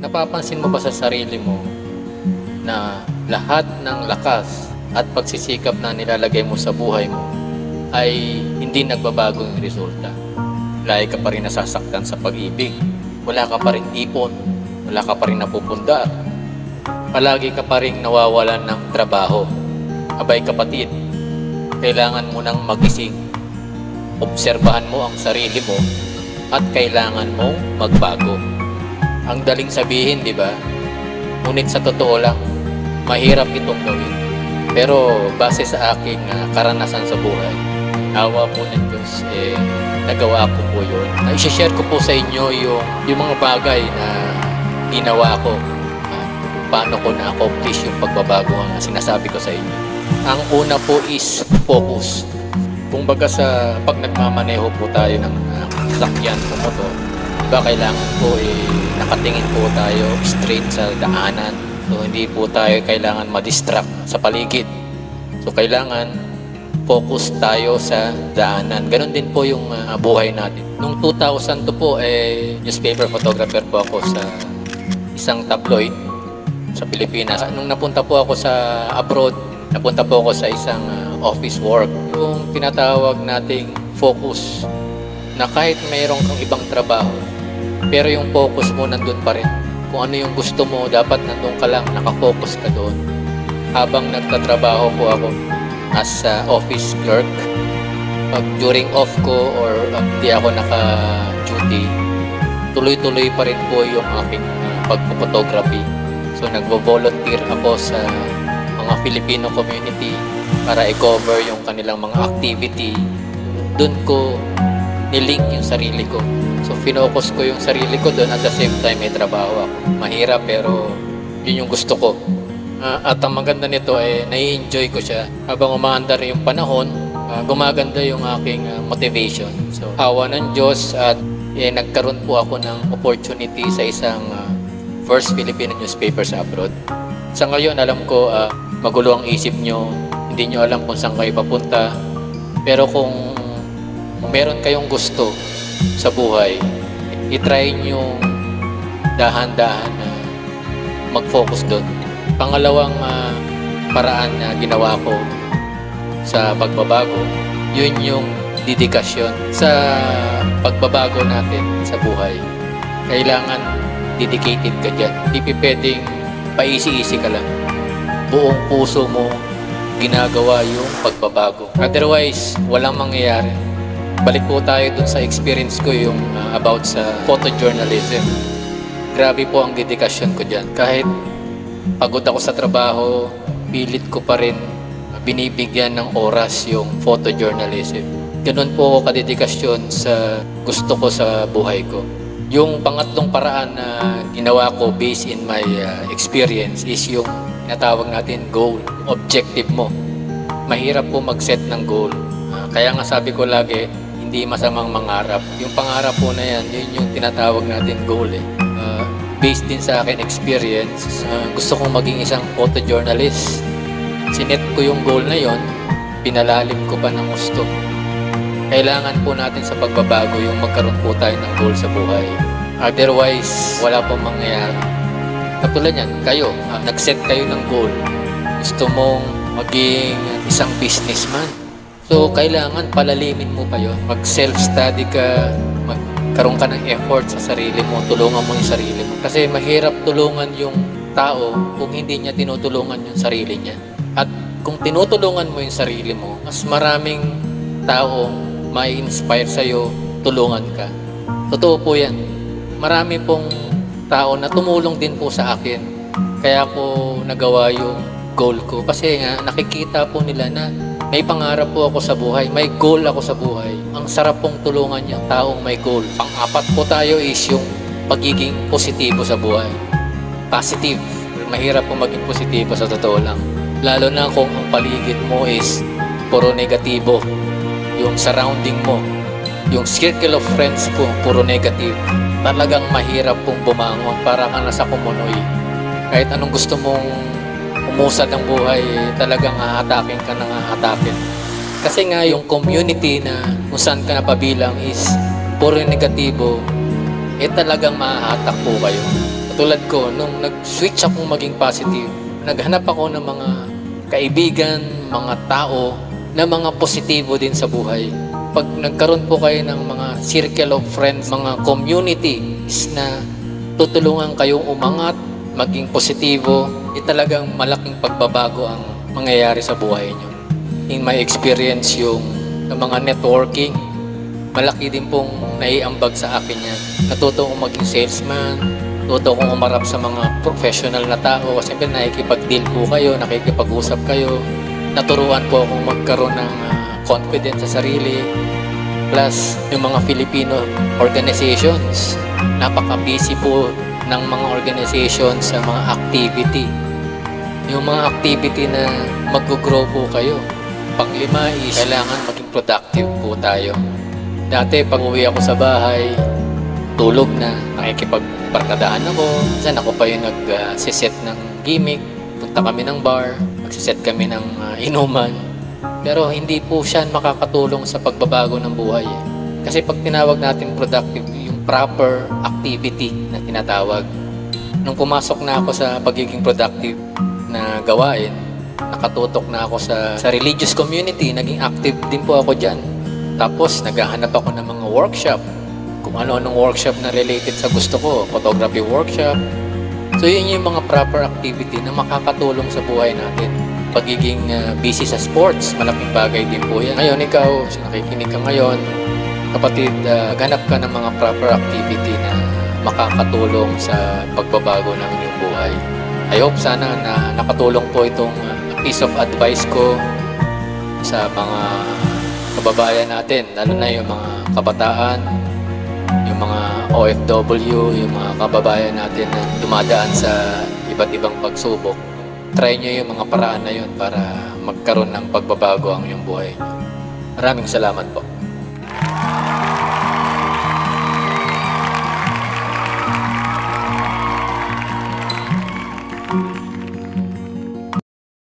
Napapansin mo ba sa sarili mo na lahat ng lakas at pagsisikap na nilalagay mo sa buhay mo ay hindi nagbabago yung resulta? Lagi ka pa rin nasasaktan sa pag-ibig, wala ka pa rin ipon, wala ka pa rin napupundar, palagi ka pa rin nawawalan ng trabaho. Abay kapatid, kailangan mo nang magising. Obserbahan mo ang sarili mo at kailangan mong magbago. Ang daling sabihin, di ba? Ngunit sa totoo lang, mahirap itong gawin. Pero base sa aking karanasan sa buhay, awa po ng Diyos, nagawa ko po yun. I-share ko po sa inyo yung mga bagay na ginawa ko. Paano ko na-accomplish yung pagbabago na sinasabi ko sa inyo. Ang una po is focus. Kung baga sa pag nagmamaneho po tayo ng sasakyan o motor, diba kailangan po nakatingin po tayo straight sa daanan. So hindi po tayo kailangan ma-distract sa paligid. So kailangan focus tayo sa daanan. Ganon din po yung buhay natin. Noong 2002 po, newspaper photographer po ako sa isang tabloid sa Pilipinas. Nung napunta po ako sa abroad, napunta po ako sa isang office work. Yung tinatawag nating focus, na kahit mayroon kang ibang trabaho, pero yung focus mo nandun pa rin. Kung ano yung gusto mo, dapat nandun ka lang, nakafocus ka doon. Habang nagtatrabaho po ako as office clerk, pag during off ko or di ako naka-duty, tuloy-tuloy pa rin po yung aking pagpo-photography. So nagvo-volunteer ako sa mga Filipino community para i-cover yung kanilang mga activity. Doon ko nilink yung sarili ko. So finokus ko yung sarili ko doon, at the same time may trabaho ako. Mahirap pero yun yung gusto ko. At ang maganda nito ay nai-enjoy ko siya. Habang umaandar yung panahon, gumaganda yung aking motivation. So awa ng Diyos at nagkaroon po ako ng opportunity sa isang first Filipino newspaper sa abroad. Sa ngayon, alam ko magulo ang isip nyo, hindi nyo alam kung saan kayo papunta. Pero kung meron kayong gusto sa buhay, itry nyo dahan-dahan na mag-focus doon. Pangalawang paraan na ginawa ko sa pagbabago, yun yung dedikasyon sa pagbabago natin sa buhay. Kailangan dedicated ka dyan. Hindi pwedeng paisi-isi ka lang. Buong puso mo ginagawa yung pagbabago. Otherwise, walang mangyayari. Balik po tayo dun sa experience ko yung about sa photojournalism. Grabe po ang dedikasyon ko dyan. Kahit pagod ako sa trabaho, pilit ko pa rin binibigyan ng oras yung photojournalism. Ganun po ako kadedikasyon sa gusto ko sa buhay ko. Yung pangatlong paraan na ginawa ko based in my experience is yung tinatawag natin goal, objective mo. Mahirap po mag-set ng goal. Kaya nga sabi ko lagi, hindi masamang mangarap. Yung pangarap po na yan, yun yung tinatawag natin goal. Based din sa akin experience, gusto kong maging isang photojournalist. Sinet ko yung goal na yon, pinalalim ko pa ng gusto. Kailangan po natin sa pagbabago yung magkaroon po tayo ng goal sa buhay. Otherwise, wala pong mangyayari. Katulad yan, kayo, nag-set kayo ng goal. Gusto mong maging isang businessman. So, kailangan palalimin mo pa yun. Mag-self-study ka, magkaroon ka ng effort sa sarili mo, tulungan mo yung sarili mo. Kasi mahirap tulungan yung tao kung hindi niya tinutulungan yung sarili niya. At kung tinutulungan mo yung sarili mo, mas maraming tao may inspire sa'yo, tulungan ka. Totoo po yan. Marami pong tao na tumulong din po sa akin. Kaya ko nagawa yung goal ko. Kasi nga, nakikita po nila na may pangarap po ako sa buhay. May goal ako sa buhay. Ang sarap pong tulungan yung taong may goal. Pang-apat po tayo is yung pagiging positibo sa buhay. Positive. Mahirap po maging positibo sa totoo lang. Lalo na kung ang paligid mo is puro negatibo. Yung surrounding mo, yung circle of friends po, puro negative. Talagang mahirap pong bumangon para ka nasa kumunoy. Kahit anong gusto mong umusad ng buhay, talagang hahatakin ka ng hahatakin. Kasi nga yung community na kung saan ka napabilang is puro negatibo, talagang mahahatak po kayo. Katulad ko, nung nag-switch akong maging positive, naghanap ako ng mga kaibigan, mga tao, na mga positibo din sa buhay. Pag nagkaroon po kayo ng mga circle of friends, mga communities na tutulungan kayong umangat, maging positibo, talagang malaking pagbabago ang mangyayari sa buhay nyo. In my experience, yung mga networking, malaki din pong naiambag sa akin yan. Natuto kong maging salesman, natuto kong umarap sa mga professional na tao kasi nakikipag-deal po kayo, nakikipag-usap kayo. Naturuan po akong magkaroon ng confidence sa sarili. Plus, yung mga Filipino organizations, napaka-busy po ng mga organizations sa mga activity. Yung mga activity na mag-grow po kayo. Panglima is, kailangan maging productive po tayo. Dati, pag uwi ako sa bahay, tulog na, nakikipagbarkadaan ako. Minsan ako pa yung nag-set ng gimmick. Punta kami ng bar, magsiset kami ng inuman. Pero hindi po siya makakatulong sa pagbabago ng buhay. Kasi pag tinawag natin productive, yung proper activity na tinatawag. Nung pumasok na ako sa pagiging productive na gawain, nakatutok na ako sa religious community, naging active din po ako dyan. Tapos naghahanap ako ng mga workshop, kung ano-anong workshop na related sa gusto ko, photography workshop. So yun yung mga proper activity na makakatulong sa buhay natin. Pagiging busy sa sports, malaking bagay din po yan. Ngayon ikaw, nakikinig ka ngayon, kapatid, ganap ka ng mga proper activity na makakatulong sa pagbabago ng iyong buhay. I hope sana na nakatulong po itong piece of advice ko sa mga kababayan natin, lalo na yung mga kabataan, yung mga OFW, yung mga kababayan natin na dumadaan sa iba't ibang pagsubok. Try nyo yung mga paraan na yun para magkaroon ng pagbabago ang iyong buhay. Maraming salamat po.